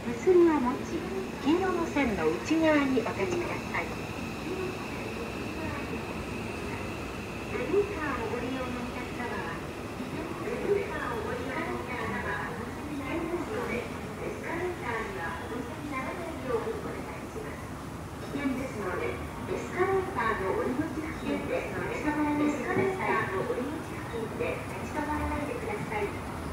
手すりを持ち、黄色の線の内側にお立ちください。ベビーカーをご利用のお客様は、ベビーカーをご利用のお客様は、危険ですので、エスカレーターにはお乗せにならないようにお願いします。危険ですので、エスカレーターの降り口付近で立ち止まらないでください。の降り口付近で立ち止まらないでください。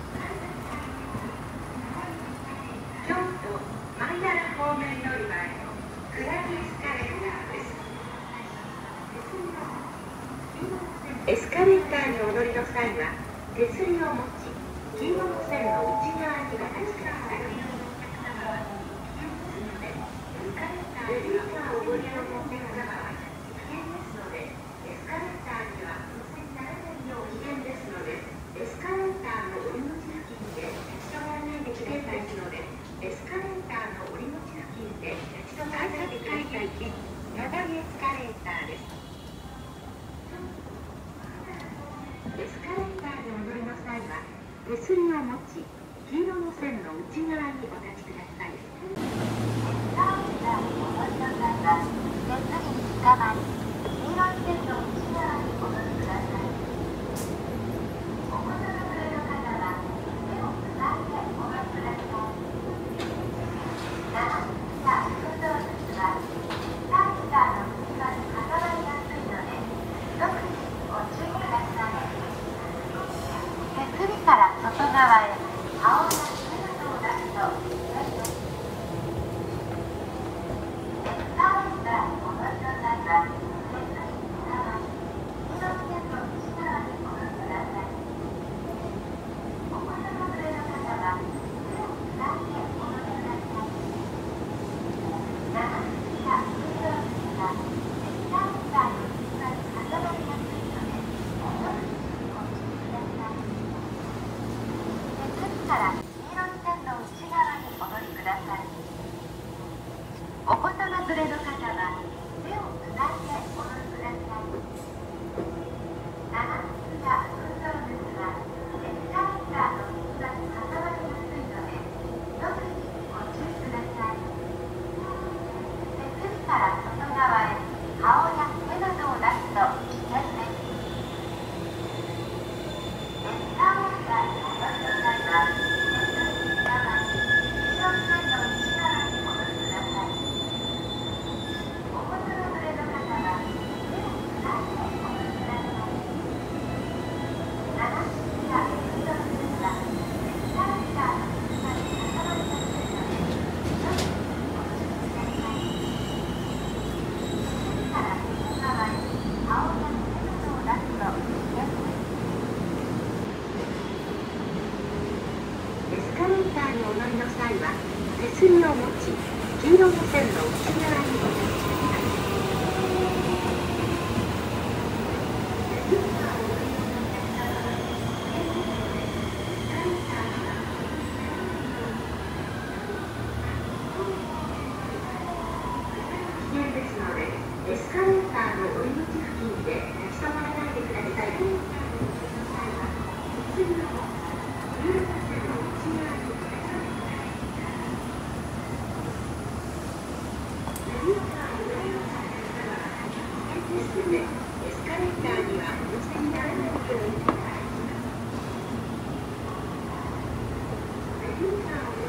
京都マイナラ方面乗り場への下りエスカレーターです。エスカレーターにお乗りの際は、手すりを持ち、黄色の線の内側にお立ちください。ベビーカーをご利用のお客様は、危険ですので、エスカレーターにはお乗せにならないよう危険ですので、エスカレーターの降り口付近で立ち止まらないでくださいので、エスカレーターの降り口付近で立ち止まらないでください。下りエスカレーターです。エスカレーターでお乗りの際は、手すりを持ち、黄色の線の内側にお立ちください。手すりを持ち、黄色の線の内側にお立ちください。危険ですので、エスカレーターの降り口付近で立ち止まらないでください。手すりを持ち、黄色の線の内側にお立ちください。エスカレーターにはお乗せにならないようにお願いします。ベビーカーを